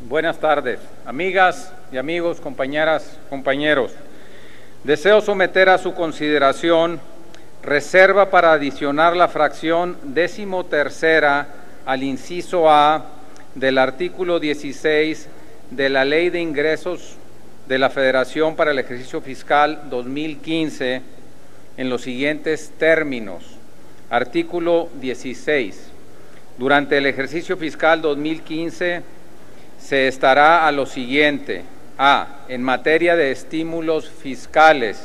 Buenas tardes, amigas y amigos, compañeras, compañeros. Deseo someter a su consideración reserva para adicionar la fracción 13ª al inciso A del artículo 16 de la Ley de Ingresos de la Federación para el ejercicio fiscal 2015 en los siguientes términos. Artículo 16. Durante el ejercicio fiscal 2015 se estará a lo siguiente: A. En materia de estímulos fiscales.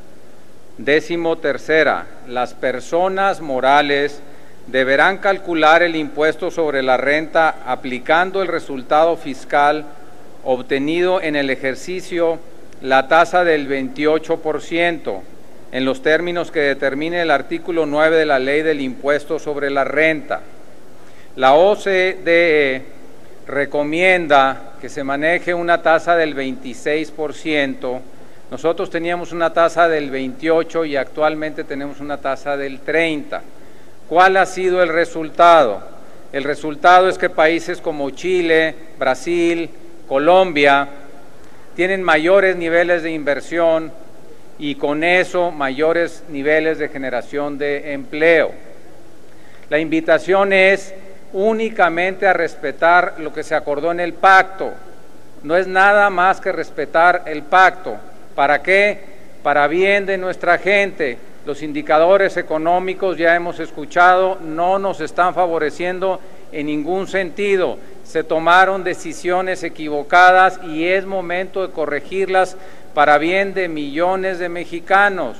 13ª. Las personas morales deberán calcular el impuesto sobre la renta aplicando el resultado fiscal obtenido en el ejercicio la tasa del 28%, en los términos que determine el artículo 9 de la Ley del Impuesto sobre la Renta. La OCDE recomienda que se maneje una tasa del 26%. Nosotros teníamos una tasa del 28% y actualmente tenemos una tasa del 30%. ¿Cuál ha sido el resultado? El resultado es que países como Chile, Brasil, Colombia tienen mayores niveles de inversión y con eso mayores niveles de generación de empleo. La invitación es únicamente a respetar lo que se acordó en el pacto. No es nada más que respetar el pacto. ¿Para qué? Para bien de nuestra gente. Los indicadores económicos, ya hemos escuchado, no nos están favoreciendo en ningún sentido. Se tomaron decisiones equivocadas y es momento de corregirlas para bien de millones de mexicanos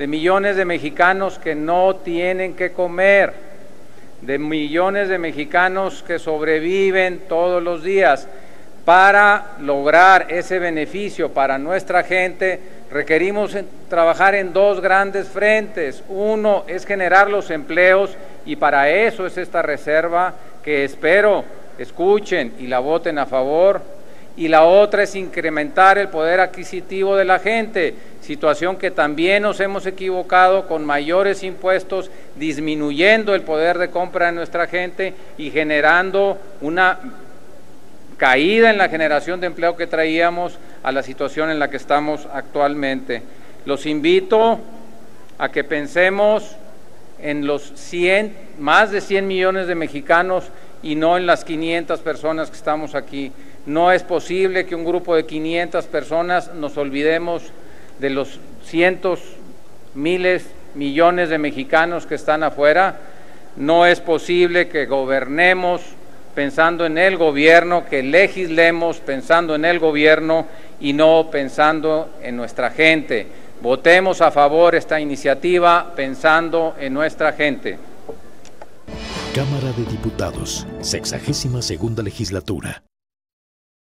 que no tienen que comer, de millones de mexicanos que sobreviven todos los días. Para lograr ese beneficio para nuestra gente, requerimos trabajar en dos grandes frentes. Uno es generar los empleos y para eso es esta reserva que espero escuchen y la voten a favor. Y la otra es incrementar el poder adquisitivo de la gente, situación que también nos hemos equivocado con mayores impuestos, disminuyendo el poder de compra de nuestra gente y generando una caída en la generación de empleo que traíamos a la situación en la que estamos actualmente. Los invito a que pensemos en los más de 100 millones de mexicanos y no en las 500 personas que estamos aquí. No es posible que un grupo de 500 personas nos olvidemos de los cientos, miles, millones de mexicanos que están afuera. No es posible que gobernemos pensando en el gobierno, que legislemos pensando en el gobierno y no pensando en nuestra gente. Votemos a favor esta iniciativa pensando en nuestra gente. Cámara de Diputados, 62ª Legislatura.